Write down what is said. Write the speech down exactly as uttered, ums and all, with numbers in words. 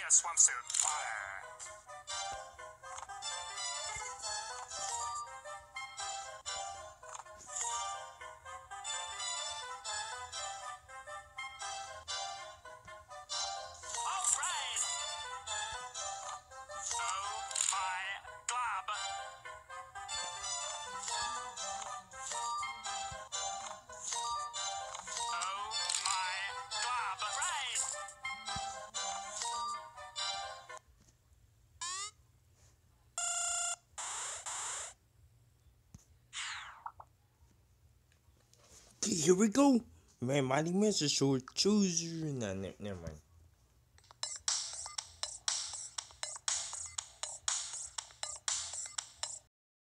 a swimsuit. Water. All right. Oh my glob. Oh my glob. Right. Here we go. Man, Mighty Mister Short. Choose. Nah, ne- never mind.